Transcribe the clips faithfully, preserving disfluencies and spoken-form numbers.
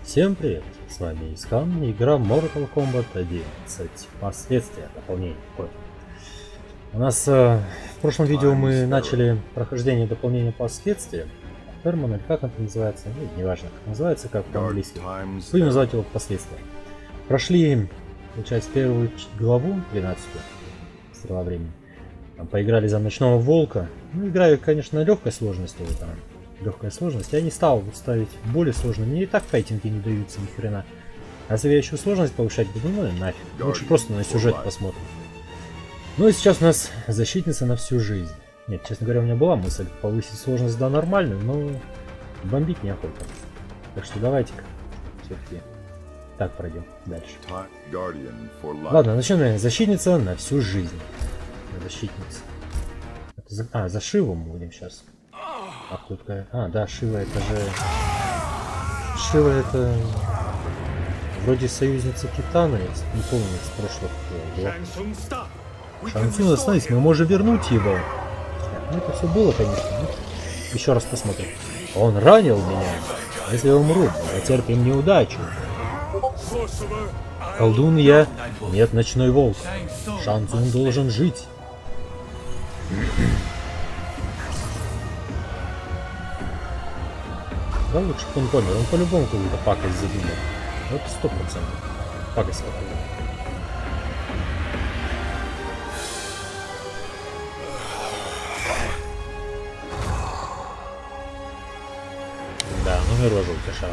Всем привет, с вами Искан, игра Mortal Kombat одиннадцать. Последствия дополнения. Ой. У нас э, в прошлом видео мы начали прохождение дополнения последствия. Перман, или как это называется, ну, неважно как называется, как по-английски. Будем называть его последствия. Прошли, получается, первую главу, двенадцатую, стрела времени. Там поиграли за Ночного Волка. Ну, играю, конечно, на легкой сложности. Вот, там. Легкая сложность. Я не стал ставить более сложно. Мне и так файтинги не даются ни хрена. А если я еще сложность повышать буду, ну и нафиг. Лучше просто на сюжет посмотрим. Ну и сейчас у нас защитница на всю жизнь. Нет, честно говоря, у меня была мысль повысить сложность до нормальную, но бомбить неохота. Так что давайте-ка все-таки так пройдем дальше. Ладно, начнем. Защитница на всю жизнь. Защитница. Это за... А, за Шиву мы будем сейчас. А кто такая? А, да, Шива, это же... Шива это... Вроде союзница Китана, не помню, с прошлых глав. Шансун, остановись, мы можем вернуть его. Ну, это все было, конечно. Ну, еще раз посмотрим. Он ранил меня. Если я умру, мы терпим неудачу. Колдун я, нет, Ночной Волк. Шансун должен жить. Да лучше бы он помер, он по-любому какую-то пакость задумал. Это сто процентов. Пакость какая-то. Да, ну и рожа у тебя шарап.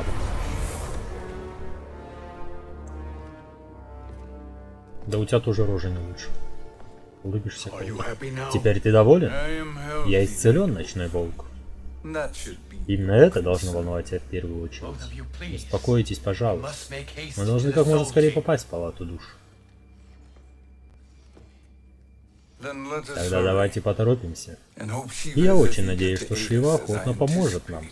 Да у тебя тоже рожа не лучше. Улыбишься. Теперь ты доволен? Я исцелен, Ночной Волк. Именно это должно волновать тебя в первую очередь. Успокойтесь, пожалуйста. Мы должны как можно скорее попасть в палату душ. Тогда давайте поторопимся. И я очень надеюсь, что Шива охотно поможет нам.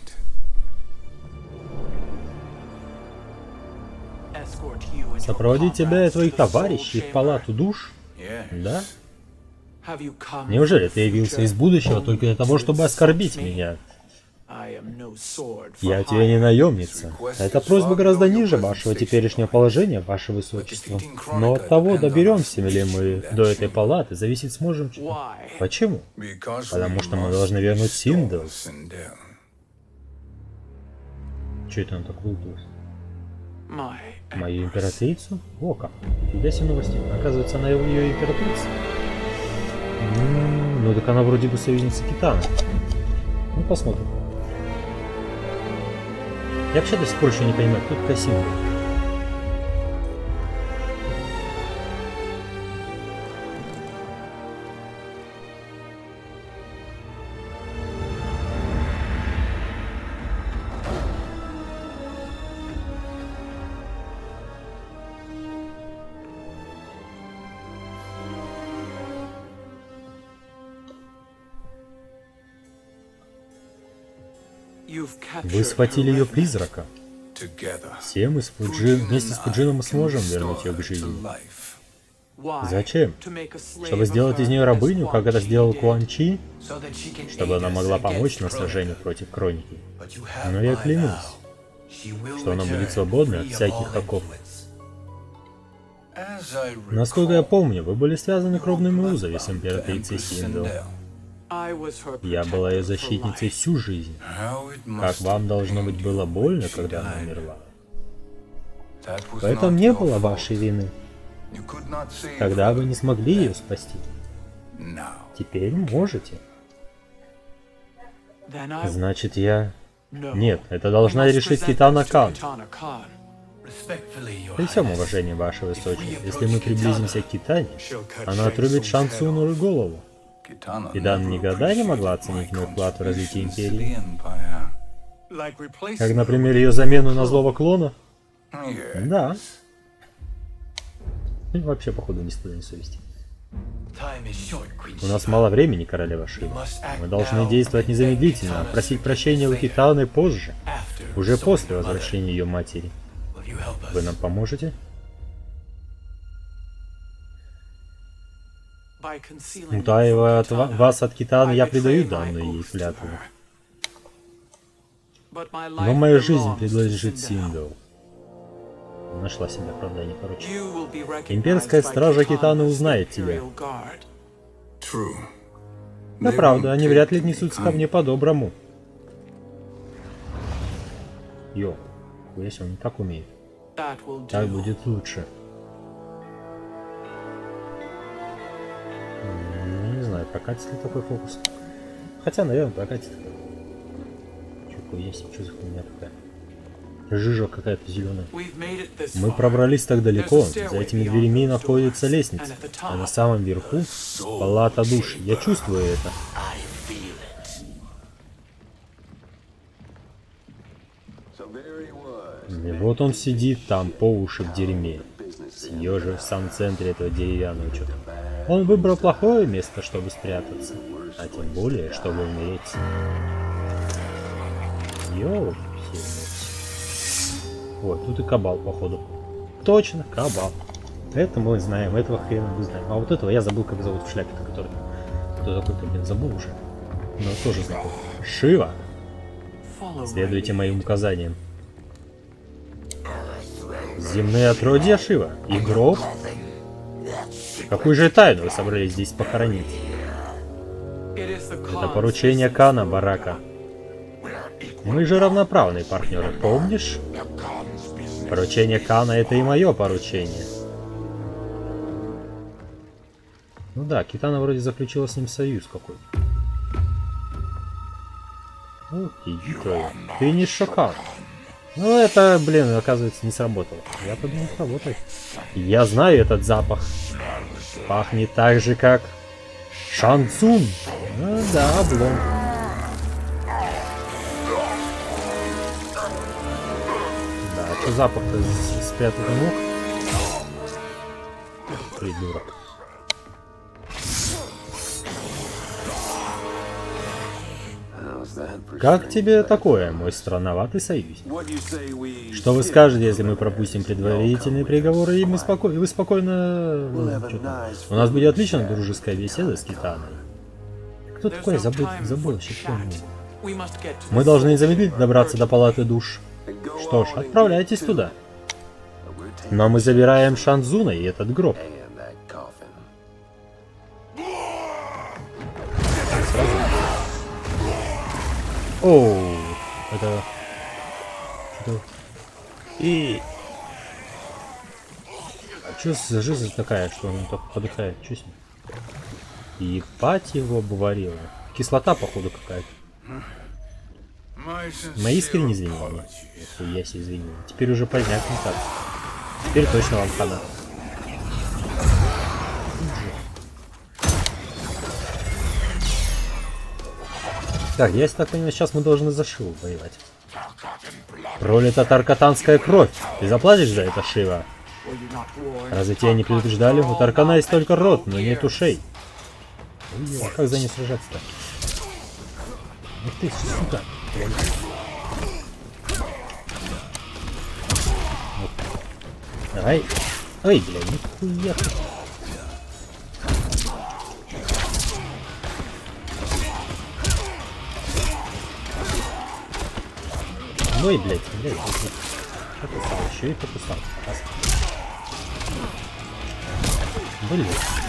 Сопроводить тебя и твоих товарищей в палату душ? Да? Неужели ты явился из будущего только для того, чтобы оскорбить меня? Я тебе не наемница. Эта просьба гораздо ниже вашего теперешнего положения, ваше высочество. Но от того, доберемся ли мы до этой палаты, зависит, сможем... Почему? Потому что мы должны вернуть Синдел. Че это он так выплыл? Мою императрицу? О как. Фига себе новости. Оказывается, она ее императрица. Ну, так она вроде бы союзница Китана. Ну, посмотрим. Я вообще до сих пор еще не понимаю, кто такая Синдел. Вы схватили ее призрака. Все мы с Фуджи, вместе с Фуджином мы сможем вернуть ее к жизни. Зачем? Чтобы сделать из нее рабыню, как это сделал Куан Чи? Чтобы она могла помочь на сражении против Хроники. Но я клянусь, что она будет свободной от всяких оков. Насколько я помню, вы были связаны кровными узами с императрицей Синдел. Я была ее защитницей всю жизнь. Как вам, должно быть, было больно, когда она умерла? В этом не было вашей вины. Тогда вы не смогли ее спасти. Теперь можете. Значит, я... Нет, это должна решить Китана Кан. При всем уважении, ваше высочество, если мы приблизимся к Китане, она отрубит Шансуну голову. Кидан никогда не могла оценить мой вклад в развитие Империи. Как, например, ее замену на злого клона? Да. И вообще, походу, ни стыда, ни совести. У нас мало времени, королева Шива. Мы должны действовать незамедлительно, а просить прощения у Китаны позже. Уже после возвращения ее матери. Вы нам поможете? Утаивая от вас от Китаны, я предаю данную ей клятву. Но моя жизнь принадлежит Синдел. нашла себе оправдание, короче. Имперская стража Китаны узнает тебя. Да правда, они вряд ли несутся ко мне по-доброму. Йо, если он не так умеет. Так будет лучше. Не знаю, прокатит ли такой фокус. Хотя, наверное, прокатит. Чё есть, что за хуйня такая? Жижа какая-то зеленая. Мы пробрались так далеко. За этими дверями находится лестница. А на самом верху палата душ. Я чувствую это. И вот он сидит там по уши в дерьме. Съежив в самом центре этого деревянного чего-то. Он выбрал плохое место, чтобы спрятаться. А тем более, чтобы умереть. Йоу. Вот, тут и кабал, походу. Точно, кабал. Это мы знаем, этого хрена мы знаем. А вот этого я забыл, как зовут в шляпе-то, который... Кто такой-то, блин, забыл уже. Но тоже знаком. Шива. Следуйте моим указаниям. Земные отродья Шива. И гроб. Какую же тайну вы собрались здесь похоронить? Это поручение Кана, Барака. Мы же равноправные партнеры, помнишь? Поручение Кана — это и мое поручение. Ну да, Китана вроде заключила с ним союз какой-то. Ну, иди твою. Ты не шокал. Ну это, блин, оказывается, не сработало. Я подумал, сработает. Я знаю этот запах. Пахнет так же, как... Шан Цун. Ну да, облом. Что запах-то спрятать не мог? Придурок. Как тебе такое, мой странноватый союзник? Что вы скажете, если мы пропустим предварительные приговоры, и мы споко... и вы спокойно... Ну, у нас будет отличная дружеская беседа с Китаной. Кто такой? Забыл, забыл вообще, кто он. Мы должны незамедлительно добраться до палаты душ. Что ж, отправляйтесь туда. Но мы забираем Шанзуна и этот гроб. Сразу. Оу, это... Что? И... А что за жизнь такая, что он так подыхает? Что с ним? Ебать его обварила. Кислота, походу, какая-то. Мои искренние извинения. Я себе извинил. Теперь уже поздняк не так. Теперь точно вам хана. Так, я так понимаю, сейчас мы должны за Шиву воевать. Пролита таркатанская кровь. Ты заплатишь за это, Шива? Разве тебя не предупреждали? У Таркана есть только рот, но нет ушей. Ой, а как за ней сражаться-то? Ух ты, сука. Давай. Ой, блядь, нихуя. Ой, блядь, блядь, блядь. Покусал, еще и покусал. Блядь.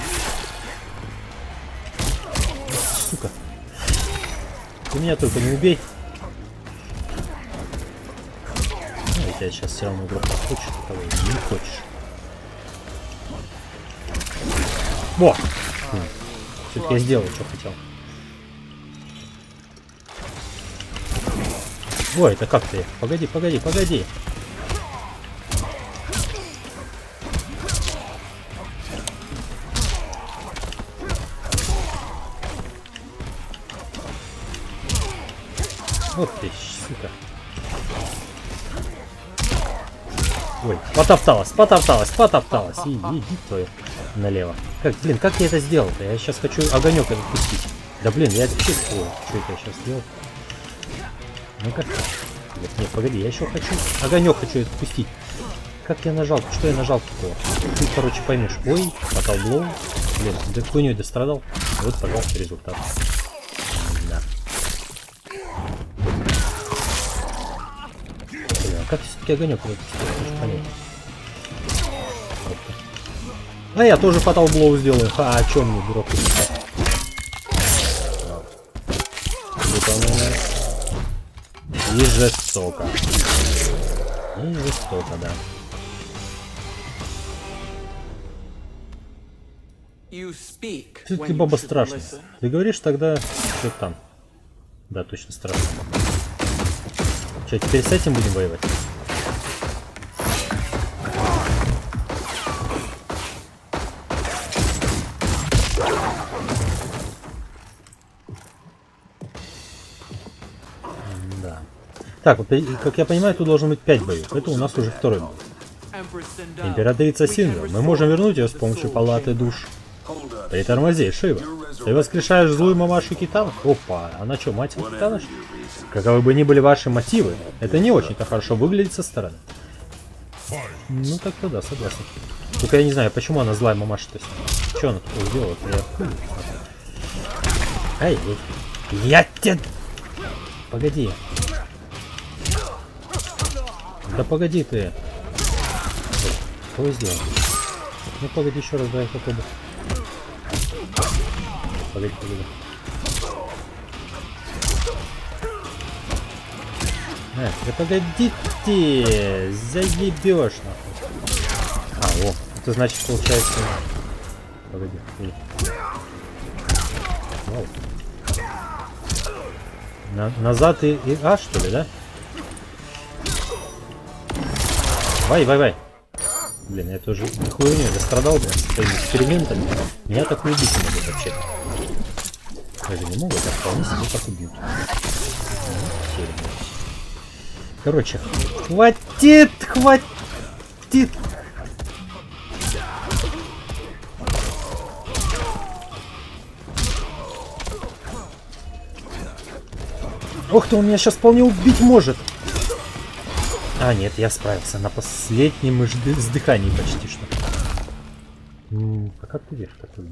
Сука. Ты меня только не убей. Ну, я тебя сейчас все равно игрок хочешь, того не хочешь. Во! Хм. Все-таки я сделал, что хотел. Ой, это как ты? Погоди, погоди, погоди. Вот ты, сука. Ой, потопталась, потопталась, потопталась. И, иди твою налево. Как, блин, как я это сделал-то? Я сейчас хочу огонек этот пустить. Да блин, я это чувствую. Что это я сейчас сделал? Ну как? Нет, нет, погоди, я еще хочу. Огонек хочу это пустить. Как я нажал? Что я нажал такого? Ты, короче, поймешь. Ой, потолблоу. Блин, да хуйней дострадал. Вот, пожалуйста, результат. Да. Блин, а как все-таки огонек это пустить? Хочу понять. А я тоже фатал блоу сделаю. А, о чем мне, дурак? И жестоко. И жестоко, да. Ты баба страшная. Ты говоришь тогда, что там? Да, точно страшно. Что, теперь с этим будем воевать? Да. Так, вот, как я понимаю, тут должно быть пять боев. Это у нас уже второй бой. Императрица Синдра. Мы можем вернуть ее с помощью палаты душ. Притормози, Шива. Ты воскрешаешь злую мамашу Китана? Опа, она что, мать Китана? Каковы бы ни были ваши мотивы, это не очень-то хорошо выглядит со стороны. Ну так-то да, согласен. Только я не знаю, почему она злая мамаша-то. Что она такое сделала? Я... Эй, я тебе... Погоди. Да погоди ты. Что сделал? Ну погоди еще раз, давай попробуем. Погоди, погоди. А, да погодите, заебешь нахуй. А, о, это значит получается... Погоди, погоди. На, назад и, и А, что ли, да? Вай, вай, вай. Блин, я тоже хуйню дострадал, блин, своими экспериментами. Меня так не убить не могут вообще. Даже не могут, а вполне себе так убьют. Короче, хватит, хватит. Ох ты, он меня сейчас вполне убить может. А, нет, я справился на последнем издыхании почти что. М-м, а как ты вверх такой?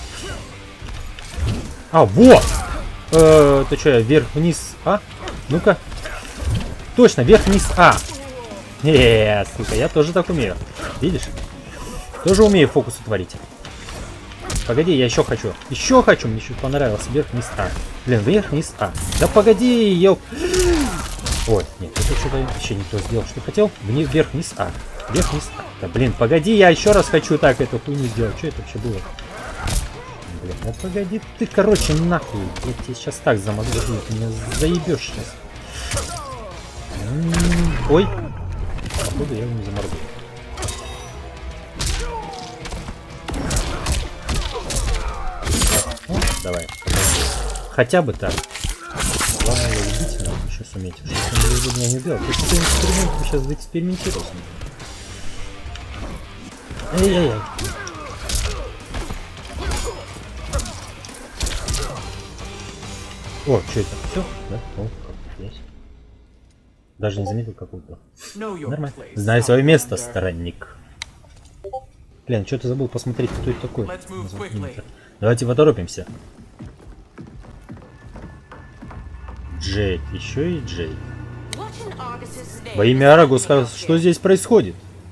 А, вот! Э, ты что, я вверх-вниз А? Ну-ка. Точно, вверх-вниз А. Эээ, сука, я тоже так умею. Видишь? Тоже умею фокусы творить. Погоди, я еще хочу. Еще хочу, мне еще понравился вверх-вниз А. Блин, вверх-вниз А. Да погоди, ёп. Ой, нет, это что-то еще не то сделал, что хотел. Вниз, вверх-вниз А. Вверх-вниз А. Да блин, погоди, я еще раз хочу так эту хуйню сделать. Что это вообще было? Блин, ну погоди ты, короче, нахуй. Я тебе сейчас так замогу. Ты меня заебешь сейчас. М-м-м. Ой. Походу я его не заморгаю. Ну, давай. Хотя бы так. Главное его убить, надо еще суметь. Что он меня не делал. То есть это эксперимент, ты сейчас заэкспериментировал. Эй-эй-эй. О, что это? Все? Да? О, как есть. Даже не заметил, как упал. Нормально. Знай свое место, странник. Блин, что ты забыл посмотреть, кто это такой? Давайте поторопимся. Джейд, еще и Джейд. Во имя Арагуса, что здесь происходит?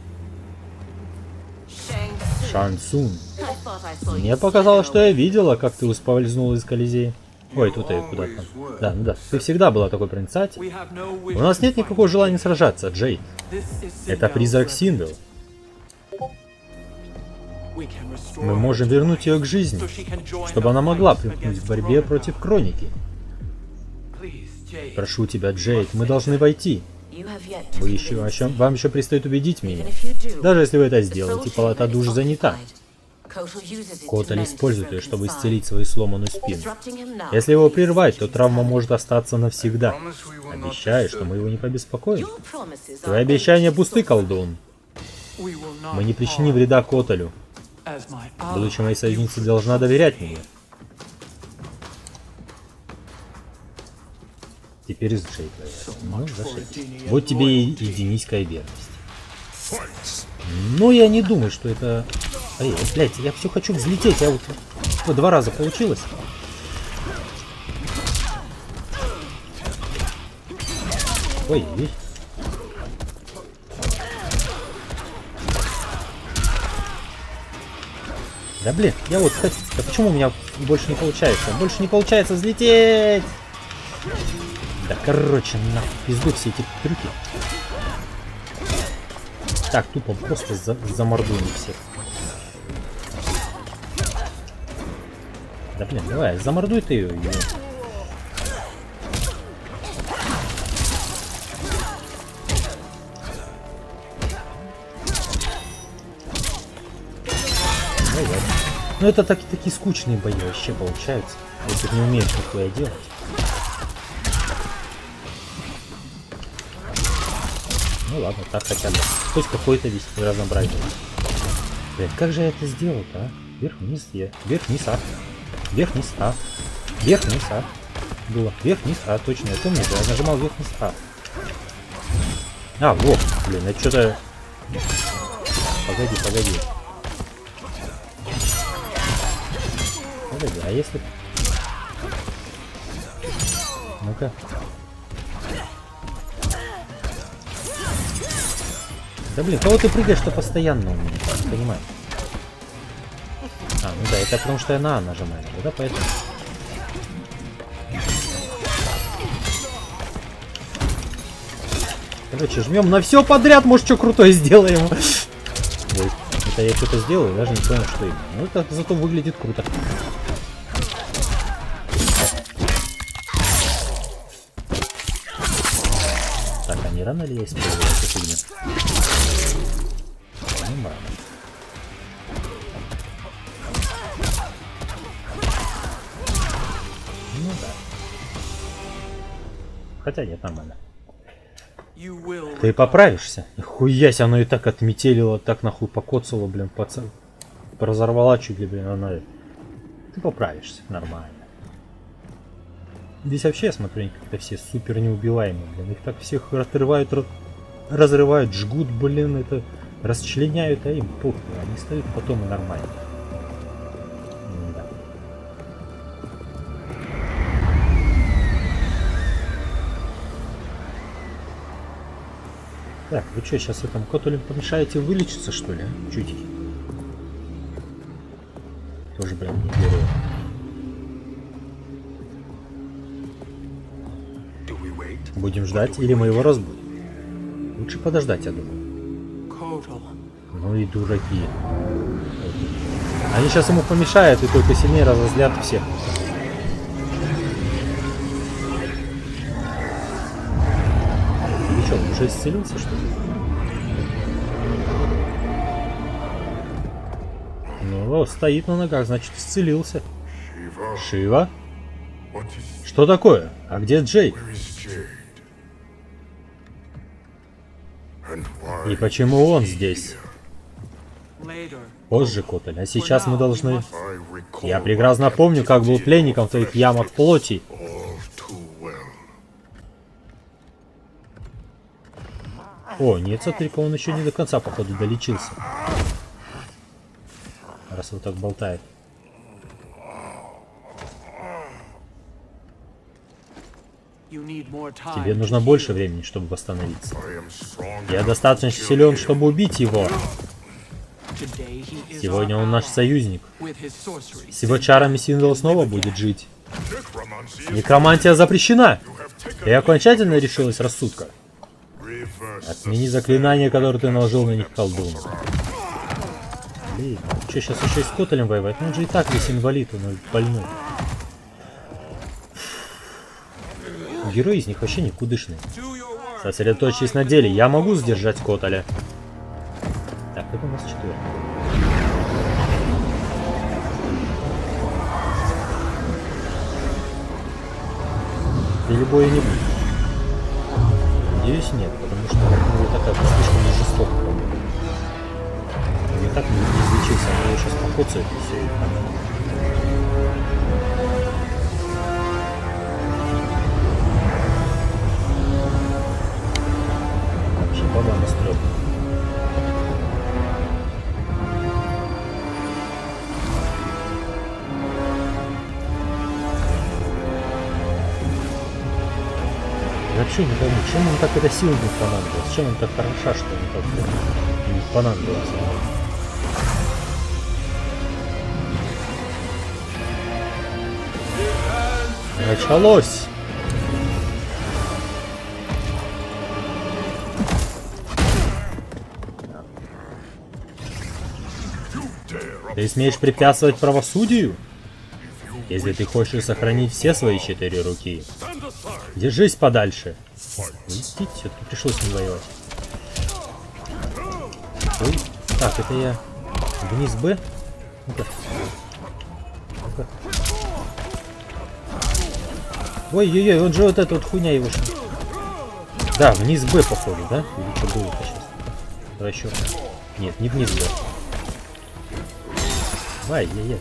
Шан Цун. Мне показалось, что я видела, как ты ускользнул из Колизея. Ой, тут я куда-то. Да, ну да. Ты всегда была такой проницательной. У нас нет никакого желания сражаться, Джейд. Это призрак Синдл. Мы можем вернуть ее к жизни, чтобы она могла примкнуть к борьбе против Хроники. Прошу тебя, Джейд, мы должны войти. Вы еще, еще, вам еще предстоит убедить меня. Даже если вы это сделаете, палата душ занята. Котель использует ее, чтобы исцелить свою сломанную спину. Если его прервать, то травма может остаться навсегда. Обещаю, что мы его не побеспокоим. Твои обещания пусты, колдун. Мы не причиним вреда Котелю. Будучи моей союзницей, должна доверять мне. Теперь с Джейд. Ну, вот тебе и единическая верность. Ну, я не думаю, что это... Эй, блядь, я все хочу взлететь, а вот по два раза получилось. Ой, ой. Да блин, я вот... Да почему у меня больше не получается? Больше не получается взлететь! Да короче, нахуй, пизду все эти трюки. Так, тупо просто за замордуем всех. Да блин, давай, замордуй ты ее. ее. Давай. Ну это так, такие скучные бои вообще получаются, если ты не умеешь такое делать. Ну ладно, так хотя бы. Хоть какой-то весь разнообразие. Блин, как же я это сделал-то, а? Вверх-вниз, я. Вверх-вниз, а. Вверх-вниз, а. Вверх-вниз, а. Было. Вверх-вниз, а. Точно, я помню, я нажимал вверх-вниз, а. А, вот. Блин, это что-то... Погоди, погоди. Погоди, а если... Ну-ка. Да блин, кого ты прыгаешь-то постоянно у меня? Не понимаю. А, ну да, это потому что я на А нажимаю, да, поэтому. Короче, жмем на все подряд, может, что крутое сделаем. Ой, это я что-то сделаю, даже не понял, что именно. Ну, это зато выглядит круто. Так, а не рано ли я использую эту фигню? Нормально. Ну да. Хотя нет, нормально. Ты поправишься? Хуясь, оно и так отметелило, так нахуй покоцало, блин, пацан. Разорвала чуть ли, блин, она. Ты поправишься, нормально. Здесь вообще, я смотрю, как-то все супер неубиваемые, блин. Их так всех отрывают, разрывают, жгут, блин, это расчленяют, а им похуй. Они стоят потом и нормально. Да. Так, вы что, сейчас этому коту помешаете вылечиться, что ли? А? Чутики. Тоже, блин, не герой. Будем ждать, или мы его разбудим? Лучше подождать, я думаю. Ну и дураки. Они сейчас ему помешают и только сильнее разозлят всех. Ты что, он уже исцелился, что ли? Ну, стоит на ногах, значит, исцелился. Шива? Что такое? А где Джей? И почему он здесь? Позже, Котель, а сейчас мы должны... Я прекрасно помню, как был пленником в твоих ямах плоти. О, нет, смотри-ка, он еще не до конца, походу, долечился. Раз вот так болтает. Тебе нужно больше времени, чтобы восстановиться. Я достаточно силен, чтобы убить его. Сегодня он наш союзник. С его чарами Синдал снова будет жить. Некромантия запрещена. Ты окончательно решилась рассудка. Отмени заклинание, которое ты наложил на них, колдун. Блин, что сейчас еще и с Котелем воевать? Ну он же и так весь инвалид, он больной. Герои из них вообще никудышные. Сосредоточьтесь на деле, я могу сдержать Котеля. Так, это у нас четвертый. Или боя не будет? Надеюсь, нет, потому что ну, такая слишком жестоко, по-моему. И так не излечился, они его сейчас покоцают и все, и понятно. Вообще баба настроена. Вообще не пойму, чем он так это сильно понадобилось? Чем он так хороша, что он так не понадобилось? Началось. Ты смеешь препятствовать правосудию? Если ты хочешь сохранить все свои четыре руки, держись подальше. Идите, все-таки пришлось не воевать. Ой. Так, это я вниз Б. Ну-ка. Ну-ка. Ой-ой-ой, он же вот эта вот хуйня его. Да, вниз Б, походу, да? Или что было сейчас? Давай еще. Нет, не вниз Б. Ай-яй-яй.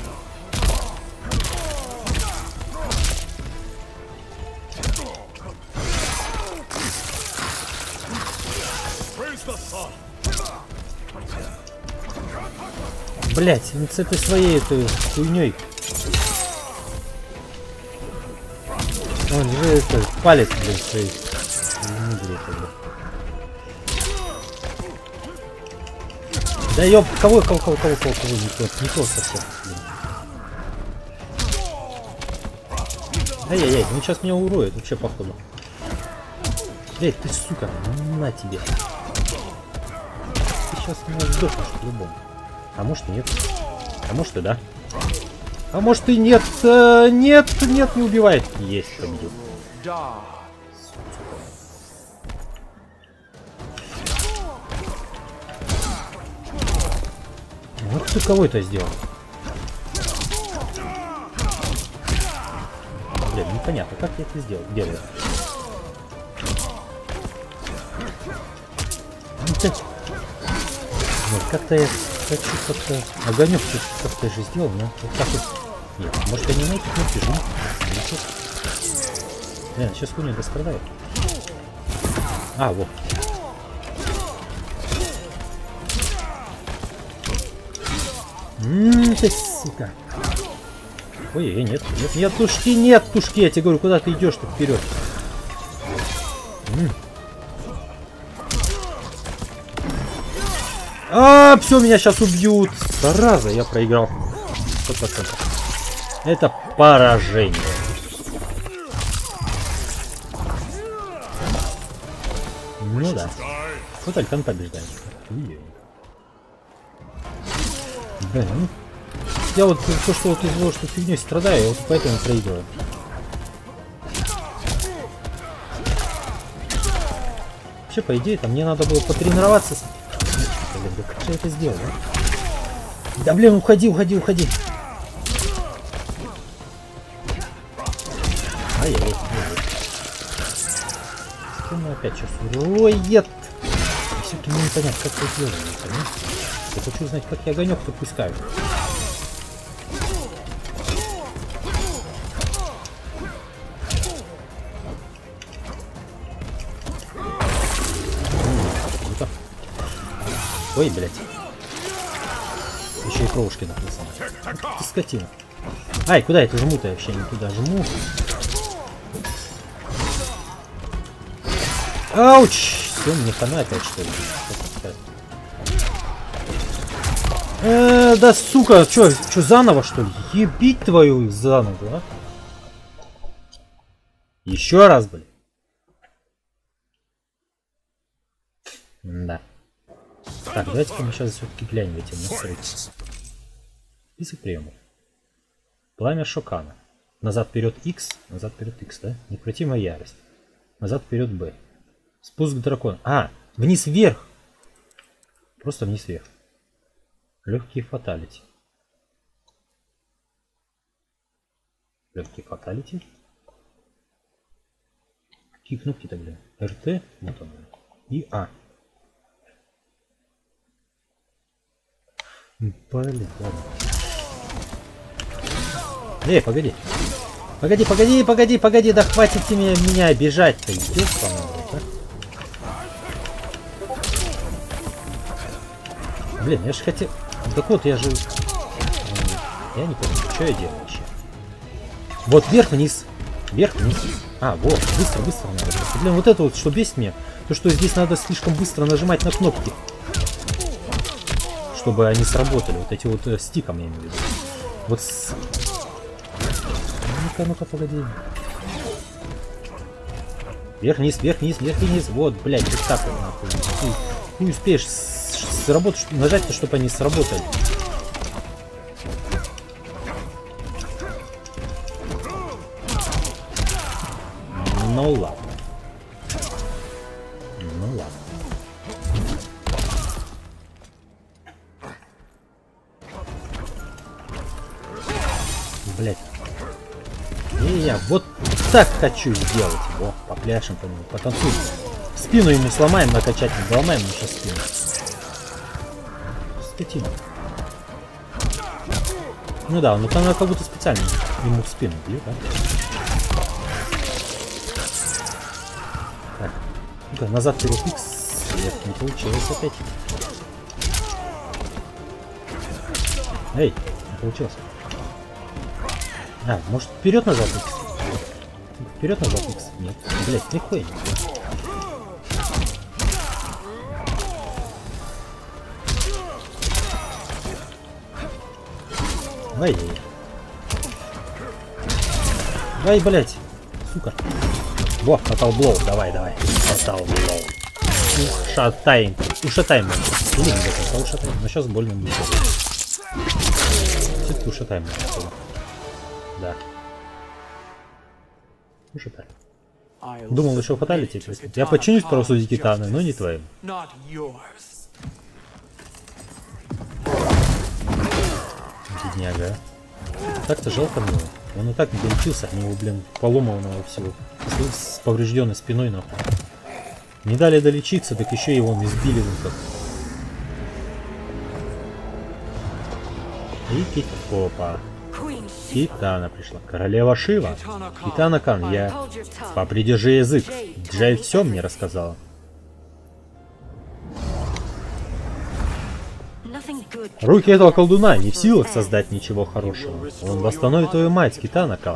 Блять, с этой своей этой хуйней. Он же это палец, блин, своей. Да ёб, кого, кого, кого, кого, кого, кого, не то, не то совсем. Ай-яй-яй, он сейчас меня уроет, вообще походу. Блять, ты сука, на тебе. Ты сейчас меня сдохнешь по-любому. А может и нет. А может и да. А может и нет. Э, нет, нет, не убивает. Есть, победил. Вот ты кого это сделал? Блин, непонятно, как я это сделал. Делаю. Вот как-то я хочу как-то огонек как-то же сделал, но вот так вот. Нет, может я не на этих кнопки жму. Блин, сейчас хуйня дострадает. А, вот. Ммм, ты сука. Ой, нет, нет, нет, тушки, нет, тушки, я тебе говорю, куда ты идешь-то вперед? М. А, все, меня сейчас убьют. Зараза, я проиграл. сто процентов. Это поражение. Ну да. Вот Алькан побеждает. Блин, ну, я вот то, что вот из-за что фигней страдаю, я вот поэтому проигрываю. Вообще, по идее, там мне надо было потренироваться. Блин, как же я это сделал, а? Да блин, уходи, уходи, уходи. Ай-яй-яй. Что опять сейчас? Ой, нет. Все-таки мне непонятно, как это делать, понимаешь? Я хочу узнать, как я огонек-то пускаю. Ой, блядь. Еще и кровушки написано. Ты скотина. Ай, куда это жму-то? Я вообще не туда жму. Ауч! Все, мне хана опять, что ли? Э, да сука, чё, чё заново что ли? Ебить твою заново, а? Еще раз, блин. Да. Так, давайте-ка мы сейчас все-таки глянем эти настройки. Список приемов. Пламя Шокана. Назад вперед X, назад вперед X, да? Некрутимая ярость. Назад вперед B. Спуск дракона. А, вниз вверх. Просто вниз вверх. Легкие фаталити. Легкие фаталити. Какие кнопки-то, блин? эр тэ, вот он, и А. Блин, ладно. Эй, погоди. Погоди, погоди, погоди, погоди, да хватит меня, меня обижать-то. Идешь, по-моему, да? Блин, я же хотел... Так вот, я же... Я не помню, что я делаю вообще. Вот, вверх-вниз. Вверх-вниз. А, вот, быстро-быстро надо. Блин, вот это вот, что бесит меня, то, что здесь надо слишком быстро нажимать на кнопки. Чтобы они сработали. Вот эти вот э, стиком, я имею в виду. Вот с... Ну, Ну-ка, ну-ка, погоди. Вверх, вниз, вверх, вниз, вверх, вниз. Вот, блядь, вот так вот нахуй. Ты, ты успеешь сработать, нажать-то, чтобы они сработали. Ну ладно. Ну ладно. Блять. И я вот так хочу сделать. О, попляшем по нему, потанцуем. Спину ему сломаем, накачать не доломаем ему сейчас спину. Скотина. Ну да, ну там как будто специально ему в спину бьет, да? Так, ну-ка, назад вперед икс. Нет, не получилось опять. Эй, не получилось. А, может вперед назад икс? Вперед назад икс? Нет. Блять, нихуя. Ай, ай, блять, сука. Во, фатал блоу, давай, давай. Фатал блоу. Ушатаем. Ушатаем. Или не до конца ушатаем. Но сейчас больно будет. Все-таки ушатаем. Да. Ушатаем. Думал, еще фаталити. Я подчинюсь правосудию Титана, но не твоим. Бедняга. Так-то жалко мне. Он и так не долечился от него, блин, поломанного всего. С поврежденной спиной, нахуй. Не дали долечиться, так еще и вон избили вот так. И Кит... Опа. Китана пришла. Королева Шива. Китана Кан, я... Попридержи язык. Джей все мне рассказала. Руки этого колдуна не в силах создать ничего хорошего. Он восстановит твою мать, Китана Кан.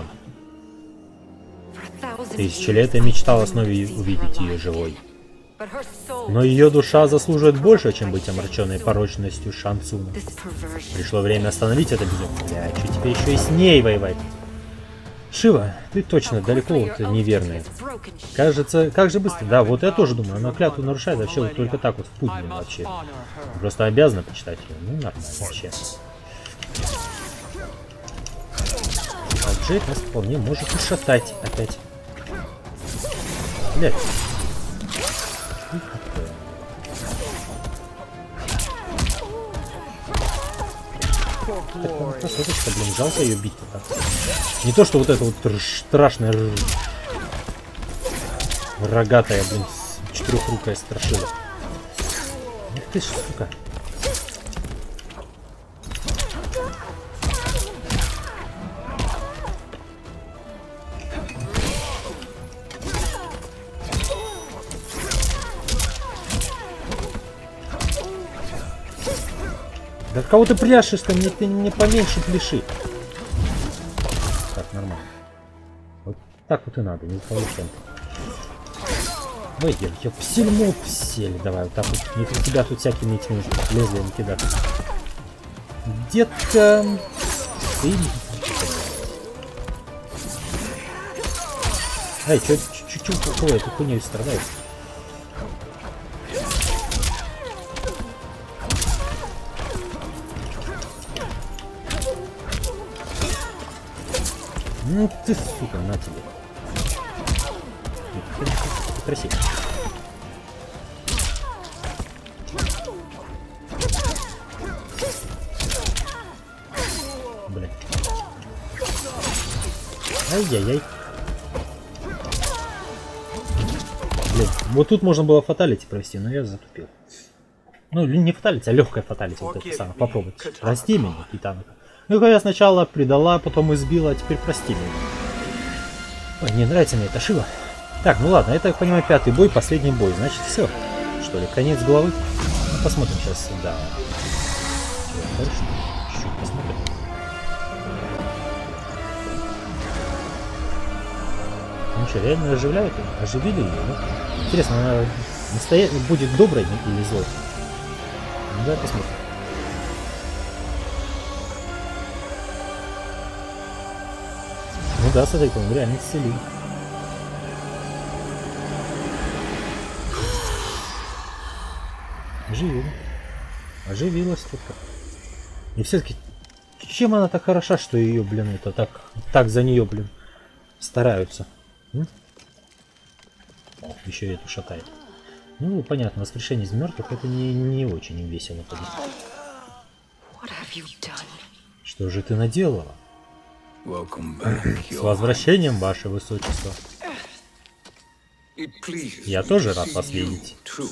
Тысячи лет я мечтал снова увидеть ее живой. Но ее душа заслуживает больше, чем быть омраченной порочностью Шан Цуна. Пришло время остановить это безумие. Бля, что тебе еще и с ней воевать? Шива, ты точно далеко вот неверная. Кажется, как же быстро. Да, вот я тоже думаю, она клятву нарушает вообще вот только так вот в путь вообще. Просто обязана почитать ее. Ну, нормально вообще. А Джейд нас вполне может ушатать опять. Блять. Так, красоточка, блин, жалко ее бить пока. Не то, что вот это вот страшная рогатая, блин, четырехрукая страшила. Эх ты ж, сука. Да кого ты пляшешь-то? Мне ты не поменьше пляши. Так, нормально. Вот так вот и надо, не получаем. Ой, я, я псельму псель. Давай, вот так вот. Не при тебя тут всякими этими лезвиями кидать. Где-то... Ты... Эй, чё, чуть-чуть какое эту хуйню страдает? Ну ты, сука, на тебе. Красиво. Блин. Ай-яй-яй. Блин, вот тут можно было фаталити провести, но я затупил. Ну, не фаталити, а легкая фаталити. Вот это самое. Попробуй. Прости меня, Китана. Ну, я сначала предала, потом избила, а теперь прости меня. Ой, не нравится мне эта Шива. Так, ну ладно, это, я понимаю, пятый бой, последний бой. Значит, все. Что ли, конец главы? Ну, посмотрим сейчас, да. Хорошо. Чуть-чуть посмотрим. Ну что, реально оживляют ее? Оживили ее, да? Интересно, она настоя... будет доброй или злой? Ну, давай посмотрим. Ну да, смотри, он реально исцелил. Оживила. Оживилась только. И все-таки, чем она так хороша, что ее, блин, это так, так за нее, блин, стараются. М? О, еще и эту шатает. Ну, понятно, воскрешение из мертвых это не, не очень весело. Что же ты наделала? С возвращением, ваше высочество. Я тоже рад вас видеть.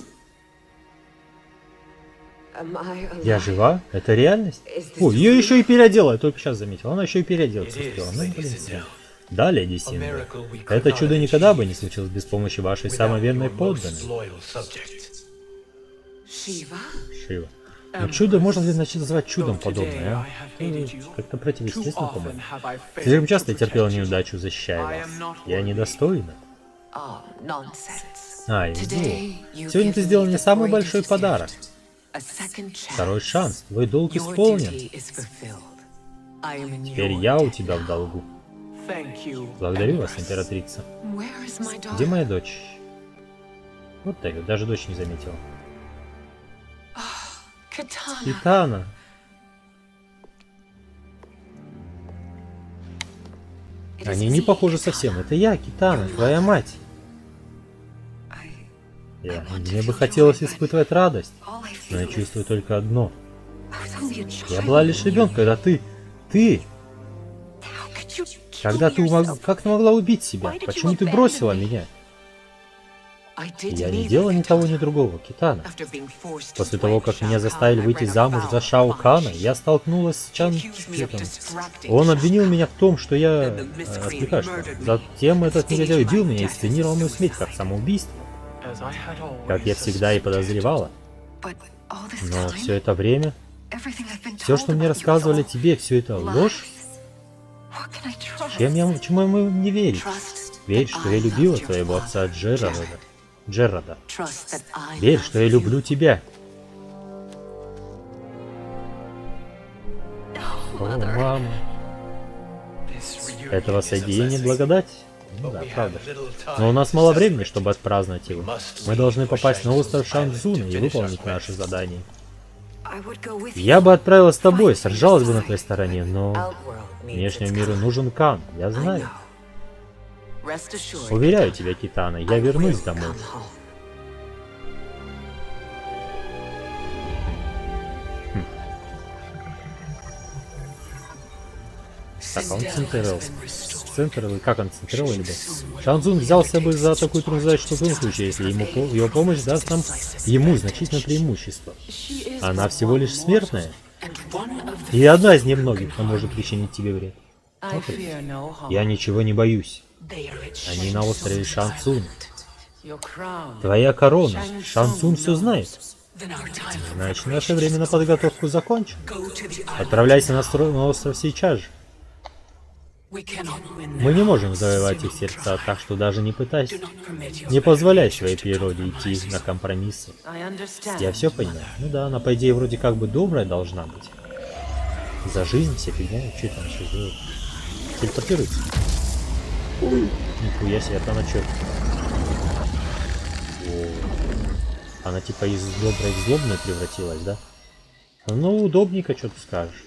Я жива? Это реальность? О, ее еще и переодела, я только сейчас заметил. Она еще и переоделась успела. Ну, блин, да, леди Синдра. Это чудо никогда бы не случилось без помощи вашей самой верной подданной. Шива. Но чудо можно ли начать назвать чудом подобное, а? Ну, как-то противоестественно, по-моему. Слишком часто я терпела неудачу, защищая вас. Я недостойна. А, иди. Сегодня ты сделал мне самый большой подарок. Второй шанс. Твой долг исполнен. Теперь я у тебя в долгу. Благодарю вас, императрица. Где моя дочь? Вот так, даже дочь не заметила. Китана. Они не похожи совсем. Это я, Китана, твоя мать. Я, мне бы хотелось испытывать радость, но я чувствую только одно. Я была лишь ребенком, когда ты... Ты... Когда ты умог... Как ты могла убить себя? Почему ты бросила меня? Я не делала ни того, ни другого, Китана. После того, как меня заставили выйти замуж за Шао Кана, я столкнулась с Чан Цветом. Он обвинил меня в том, что я э, отвлекаюсь. Затем этот негодяй убил меня и сценировал мою смерть как самоубийство. Как я всегда и подозревала. Но все это время, все, что мне рассказывали тебе, все это ложь? Чем я, чему я могу не верить? Верь, что я любила твоего отца Джерарда. Джерарда. Верь, что я люблю тебя. О, мама. Это воссоединение благодать? Ну да, правда. Но у нас мало времени, чтобы отпраздновать его. Мы должны попасть на остров Шанцзуна и выполнить наше задание. Я бы отправилась с тобой, сражалась бы на твоей стороне, но внешнему миру нужен Кан, я знаю. Уверяю тебя, Китана, я вернусь домой. Хм. Так, а он центрировал. Центрировал, как он центрировал, либо? Шанцзун взялся бы за такую трудную задачу в том случае, если ему, его помощь даст нам ему значительное преимущество. Она всего лишь смертная. И одна из немногих, кто может причинить тебе вред. Смотри. Я ничего не боюсь. Они на острове Шанцзун. Твоя корона. Шанцзун все знает. Значит, наше время на подготовку закончено. Отправляйся на, стро... на остров сейчас же. Мы не можем завоевать их сердца, так что даже не пытайся. Не позволяй своей природе идти на компромиссы. Я все понимаю. Ну да, она по идее вроде как бы добрая должна быть. За жизнь все фигня, что там еще делает? Телепортируется. Нихуя себе, это она что? Она типа из доброй в злобную превратилась, да? Ну, удобненько, что ты скажешь.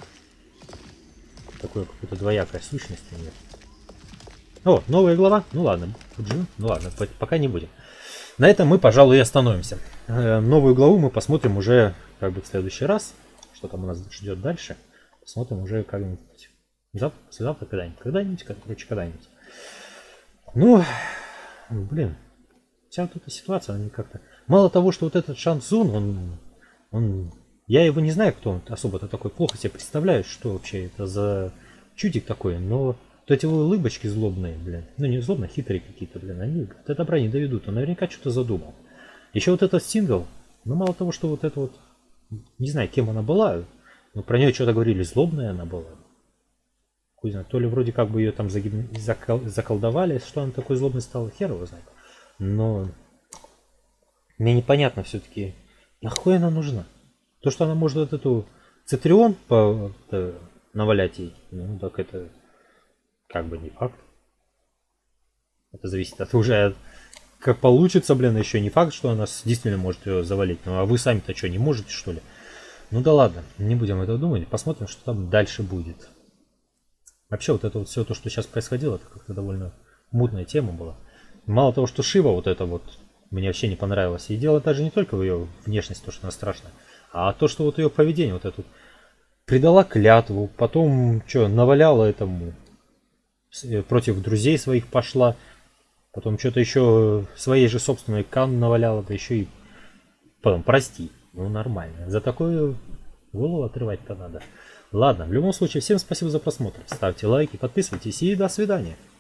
Такое какое-то двоякая сущность у нее. О, новая глава. Ну ладно. Ну ладно, пока не будем. На этом мы, пожалуй, и остановимся. Новую главу мы посмотрим уже как бы в следующий раз. Что там у нас ждет дальше. Посмотрим уже как-нибудь. Завтра, завтра когда-нибудь. Когда-нибудь, короче, когда-нибудь. Ну, блин. Вся вот эта ситуация, она как-то... Мало того, что вот этот Шанцзун, он... он... Я его не знаю, кто он особо-то такой. Плохо себе представляю, что вообще это за чудик такой. Но вот эти улыбочки злобные, блин. Ну не злобные, хитрые какие-то, блин. Они до добра не доведут. Он наверняка что-то задумал. Еще вот этот сингл. Ну мало того, что вот это вот... Не знаю, кем она была. Но про нее что-то говорили. Злобная она была. То ли вроде как бы ее там загиб... закол... заколдовали. Что она такой злобной стала, хер его знает. Но... Мне непонятно все-таки. Нахуй она нужна? То, что она может вот эту Цитрион по, это, навалять ей, ну так это как бы не факт. Это зависит от уже, как получится, блин, еще не факт, что она действительно может ее завалить. Ну а вы сами-то что, не можете, что ли? Ну да ладно, не будем это думать, посмотрим, что там дальше будет. Вообще вот это вот все то, что сейчас происходило, это как-то довольно мутная тема была. Мало того, что Шива вот это вот мне вообще не понравилось. И дело даже не только в ее внешности, то, что она страшная, а то, что вот ее поведение вот это вот предала клятву, потом что, наваляла этому, против друзей своих пошла, потом что-то еще своей же собственной Кан наваляла, да еще и потом прости. Ну нормально, за такое голову отрывать-то надо. Ладно, в любом случае, всем спасибо за просмотр. Ставьте лайки, подписывайтесь и до свидания.